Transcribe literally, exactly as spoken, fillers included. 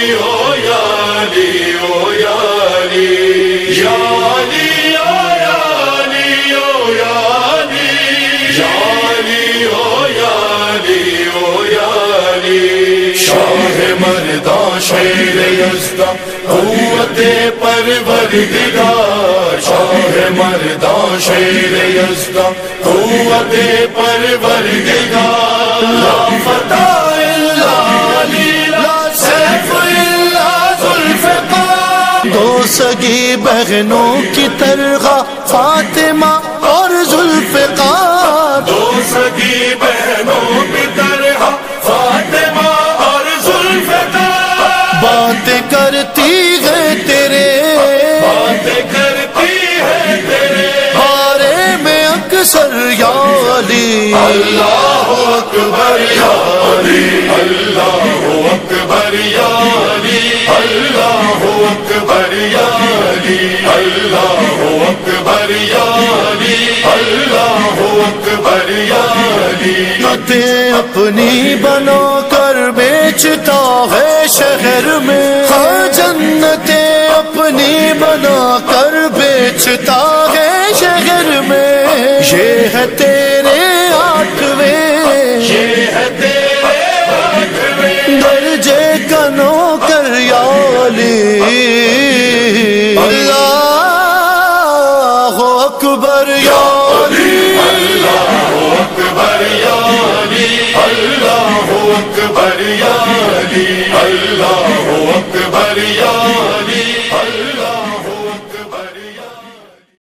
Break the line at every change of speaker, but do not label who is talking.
او یا علی او یا علی یا علی او یا علی او یا علی یا علی او یا علی او یا علی شاہ مردان شیر یزداں قوت پروردگار شاہ مردان شیر یزداں قوت پروردگار لا فتح الا علی لا سیف الا ذوالفقار
دو سگی بہنوں کی طرح فاطمہ اور ذوالفقار
دو سگی بہنوں کی طرح فاطمہ اور ذوالفقار
باتیں کرتی ہے تیرے
باتیں کرتی ہے تیرے
بارے میں اکثر یا علی
اللہ اکبر یا علی اللہ اکبر یا علی اللہ اکبر یا علی اللہ اکبر یا علی اللہ اکبر یا علی
جنتیں اپنی بنا کر بیچتا ہے شہر میں ہاں جنتیں اپنی بنا کر بیچتا ہے شہر میں یہ ہے